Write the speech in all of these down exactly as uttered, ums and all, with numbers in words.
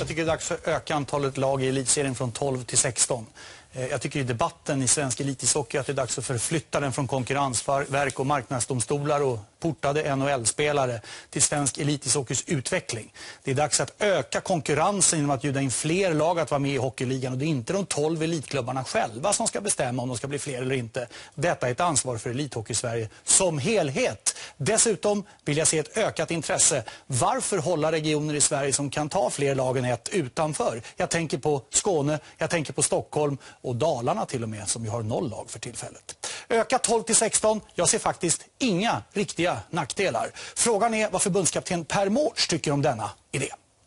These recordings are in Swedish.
Jag tycker det är dags att öka antalet lag i elitserien från tolv till sexton. Jag tycker i debatten i svensk elitishockey att det är dags att förflytta den från konkurrensverk och marknadsdomstolar och portade N H L-spelare till svensk elitishockeys utveckling. Det är dags att öka konkurrensen genom att bjuda in fler lag att vara med i hockeyligan, och det är inte de tolv elitklubbarna själva som ska bestämma om de ska bli fler eller inte. Detta är ett ansvar för elithockey i Sverige som helhet. Dessutom vill jag se ett ökat intresse. Varför hålla regioner i Sverige som kan ta fler lag än ett utanför? Jag tänker på Skåne, jag tänker på Stockholm och Dalarna till och med, som ju har noll lag för tillfället. Öka tolv till sexton, jag ser faktiskt inga riktiga nackdelar. Frågan är vad förbundskapten Per Mårts tycker om denna idé.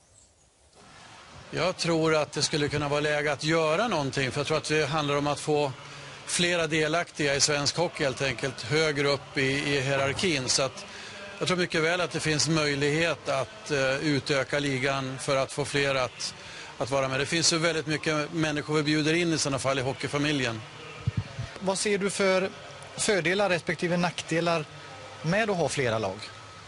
Jag tror att det skulle kunna vara läge att göra någonting, för jag tror att det handlar om att få flera delaktiga i svensk hockey helt enkelt, högre upp i, i hierarkin. Så att jag tror mycket väl att det finns möjlighet att uh, utöka ligan för att få fler att, att vara med. Det finns ju väldigt mycket människor vi bjuder in i sådana fall i hockeyfamiljen. Vad ser du för fördelar respektive nackdelar med att ha flera lag?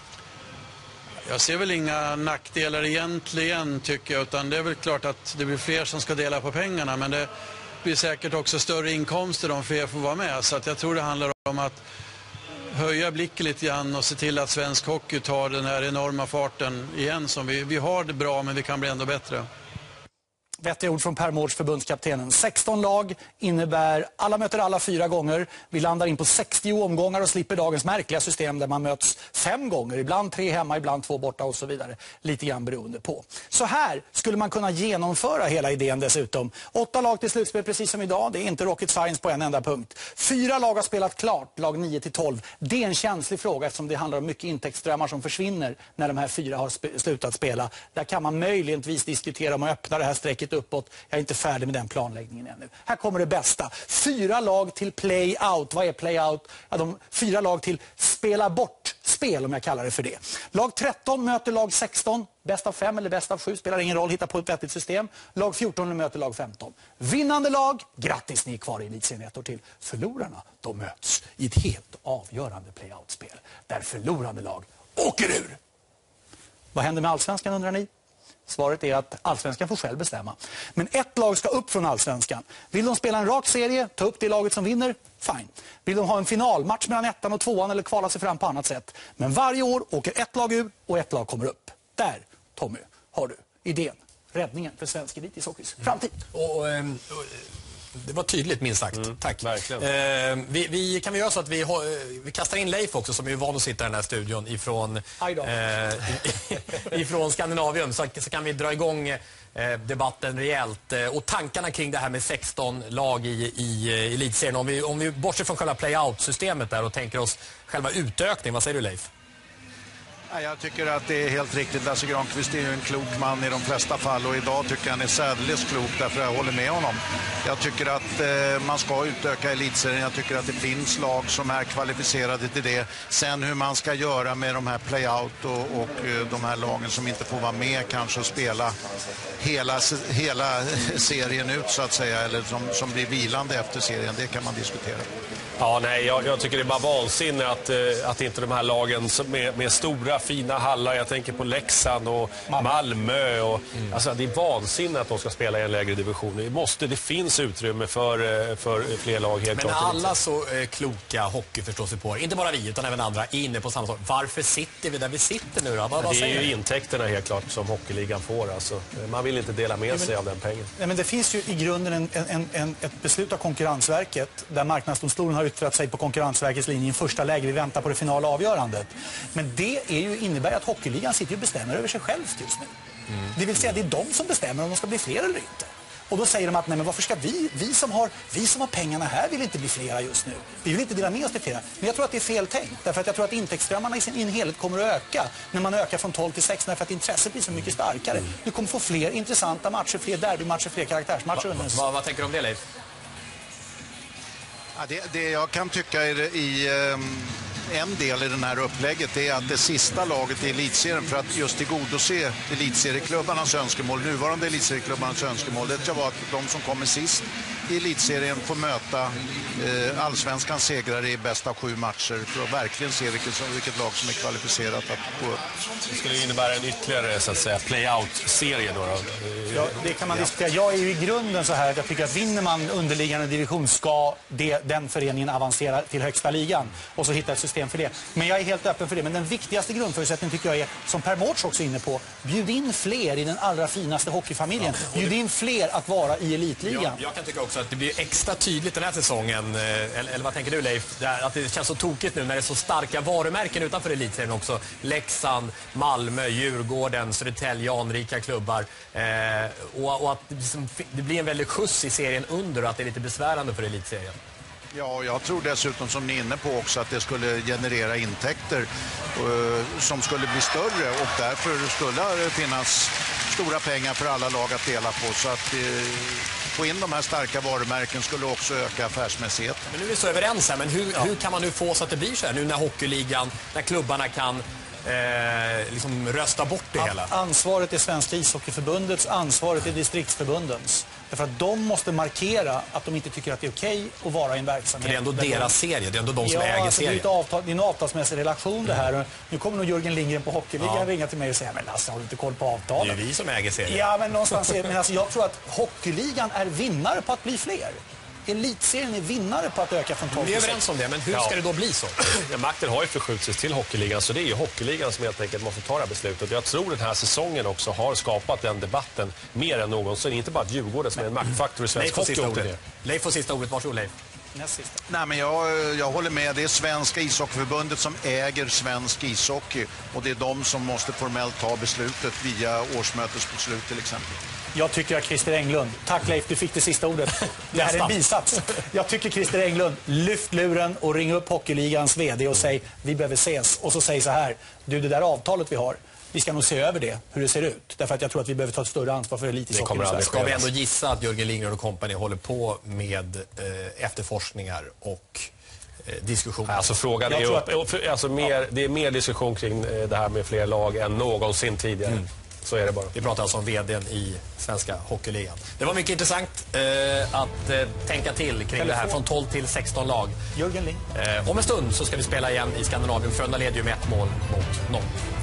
Jag ser väl inga nackdelar egentligen, tycker jag, utan det är väl klart att det blir fler som ska dela på pengarna, men det blir säkert också större inkomster om fler får vara med. Så att jag tror det handlar om att höja blicken lite grann och se till att svensk hockey tar den här enorma farten igen. Som vi, vi har det bra, men vi kan bli ändå bättre. Vettiga ord från Per Mårts, förbundskaptenen. sexton lag innebär alla möter alla fyra gånger. Vi landar in på sextio omgångar och slipper dagens märkliga system där man möts fem gånger. Ibland tre hemma, ibland två borta och så vidare. Lite grann beroende på. Så här skulle man kunna genomföra hela idén dessutom. Åtta lag till slutspel precis som idag. Det är inte rocket science på en enda punkt. Fyra lag har spelat klart, lag nio till tolv. Det är en känslig fråga eftersom det handlar om mycket intäktsströmmar som försvinner när de här fyra har sp- slutat spela. Där kan man möjligtvis diskutera om att öppna det här strecket uppåt. Jag är inte färdig med den planläggningen ännu. Här kommer det bästa. Fyra lag till play-out. Vad är play-out? Ja, de fyra lag till spela bort spel, om jag kallar det för det. Lag tretton möter lag sexton. Bäst av fem eller bäst av sju spelar ingen roll. Hitta på ett vettigt system. Lag fjorton möter lag femton. Vinnande lag, grattis, ni är kvar i elitserien ett år till. Förlorarna, de möts i ett helt avgörande play-out-spel. Där förlorande lag åker ur. Vad händer med allsvenskan, undrar ni? Svaret är att allsvenskan får själv bestämma. Men ett lag ska upp från allsvenskan. Vill de spela en rak serie, ta upp det laget som vinner, fine. Vill de ha en finalmatch mellan ettan och tvåan eller kvala sig fram på annat sätt. Men varje år åker ett lag ur och ett lag kommer upp. Där, Tommy, har du idén. Räddningen för svensk elitishockeys framtid. Och, och, och, det var tydligt, minst sagt. Mm, Tack. Verkligen. Eh, vi, vi, kan vi göra så att vi, vi kastar in Leif också, som är van att sitta i den här studion ifrån, eh, ifrån Skandinavien. Så, så kan vi dra igång eh, debatten rejält. Eh, och tankarna kring det här med sexton lag i, i eh, elitserien. Om vi, om vi bortser från själva play-out-systemet där och tänker oss själva utökning. Vad säger du, Leif? Jag tycker att det är helt riktigt. Lasse Granqvist är ju en klok man i de flesta fall, och idag tycker jag han är särdeles klok, därför jag håller med honom. Jag tycker att eh, man ska utöka elitserien. Jag tycker att det finns lag som är kvalificerade till det. Sen hur man ska göra med de här play-out och, och eh, de här lagen som inte får vara med kanske och spela hela, hela serien ut så att säga, eller som, som blir vilande efter serien, det kan man diskutera. Ja, nej, jag, jag tycker det är bara vansinne att, att inte de här lagen med, med stora fina hallar, jag tänker på Leksand och Malmö och, mm. alltså, det är vansinne att de ska spela i en lägre division. Det, måste, det finns utrymme för, för fler lag, helt Men klart. Men alla så eh, kloka hockeyförståsigpåare, inte bara vi utan även andra, är inne på samma sak. Varför sitter vi där vi sitter nu då? Vad, vad det är ju ni? intäkterna helt klart som hockeyligan får. Alltså. Man vill inte dela med ja, men, sig av den pengen. Nej, men det finns ju i grunden en, en, en, ett beslut av Konkurrensverket där marknadsdomstolen har yttrat sig på Konkurrensverkets linje i första läge. Vi väntar på det finala avgörandet. Men det är ju, innebär att hockeyligan sitter och bestämmer över sig själv just nu. Mm. Det vill säga det är de som bestämmer om de ska bli fler eller inte. Och då säger de att nej, men varför ska vi, vi som har, vi som har pengarna här vill inte bli flera just nu. Vi vill inte dela med oss till flera. Men jag tror att det är fel tänkt. Därför att jag tror att intäktsströmmarna i sin in helhet kommer att öka när man ökar från tolv till sex. Därför att intresset blir så mycket starkare. Mm. Du kommer få fler intressanta matcher, fler derbymatcher, fler karaktärsmatcher. Va, va, va, vad tänker du om det, Leif? Ja, det, det jag kan tycka i, i, en del i den här upplägget är att det sista laget i elitserien, för att just tillgodose elitserieklubbarnas önskemål, nuvarande elitserieklubbarnas önskemål, det ska vara att de som kommer sist i elitserien får möta eh, allsvenskans segrare i bästa sju matcher för att verkligen se vilket, vilket lag som är kvalificerat att gå upp. Det skulle innebära en ytterligare så att säga play-out-serie då, då. Ja, det kan man ja. diskutera. Jag är ju i grunden så här att jag tycker att vinner man underliggande division ska det, den föreningen avancera till högsta ligan och så hitta ett system för det. Men jag är helt öppen för det. Men den viktigaste grundförutsättningen tycker jag är, som Per Mårts också är inne på, bjud in fler i den allra finaste hockeyfamiljen. Ja, bjud in fler att vara i elitligan. Ja, jag kan tycka också att det blir extra tydligt den här säsongen, eller, eller vad tänker du Leif, att det känns så tokigt nu när det är så starka varumärken utanför elitserien också. Leksand, Malmö, Djurgården, Södertälje, anrika klubbar. Eh, och, och att liksom, det blir en väldigt skjuts i serien under och att det är lite besvärande för elitserien. Ja, jag tror dessutom som ni är inne på också att det skulle generera intäkter uh, som skulle bli större och därför skulle det finnas stora pengar för alla lag att dela på. Så att uh, få in de här starka varumärken skulle också öka affärsmässigheten. Men nu är vi så överens här, men hur, ja. hur kan man nu få så att det blir så här nu när hockeyligan, när klubbarna kan Eh, liksom rösta bort det hela? Ansvaret är Svenska ishockeyförbundets, ansvaret är distriktsförbundens. Därför att de måste markera att de inte tycker att det är okej att vara i en verksamhet. För det är ändå deras de... serie, det är ändå de som ja, äger alltså serien. Det är, avtal, det är en avtalsmässig relation det här. Nu kommer nog Jörgen Lindgren på Hockeyligan ja. ringa till mig och säga, men Lasse, har du inte koll på avtalet? Det är vi som äger serien. Ja, men någonstans är, men alltså, jag tror att Hockeyligan är vinnare på att bli fler. Elitserien är vinnare på att öka från tolv. Vi är överens om det, men hur ska ja. det då bli så? Ja, makten har ju förskjutits till Hockeyligan, så det är ju Hockeyligan som helt enkelt måste ta det här beslutet. Jag tror den här säsongen också har skapat den debatten mer än någonsin. Inte bara att Djurgården som är en maktfaktor i svensk hockey. Leif får sista ordet, varsågod Leif. Nej, men jag, jag håller med. Det är Svenska ishockeyförbundet som äger svensk ishockey och det är de som måste formellt ta beslutet via årsmötesbeslut till exempel. Jag tycker att Christer Englund, tack Leif, du fick det sista ordet. Det här är en bisats. Jag tycker Christer Englund, lyft luren och ring upp Hockeyligans vd och säg vi behöver ses. Och så säg så här, du det där avtalet vi har, vi ska nog se över det, hur det ser ut. Därför att jag tror att vi behöver ta ett större ansvar för elitishockeyn. Ska vi ändå gissa att Jörgen Lindgren och kompani håller på med eh, efterforskningar och eh, diskussioner? Alltså frågan är, att... alltså, mer, det är mer diskussion kring det här med fler lag än någonsin tidigare. Mm. Så är det bara. Vi pratar alltså om vdn i Svenska Hockeyligan. Det var mycket intressant eh, att eh, tänka till kring Telefon. det här från tolv till sexton lag. Jörgen Ling. Eh, om en stund så ska vi spela igen i Skandinavien. Frölunda leder ju med ett mål mot noll.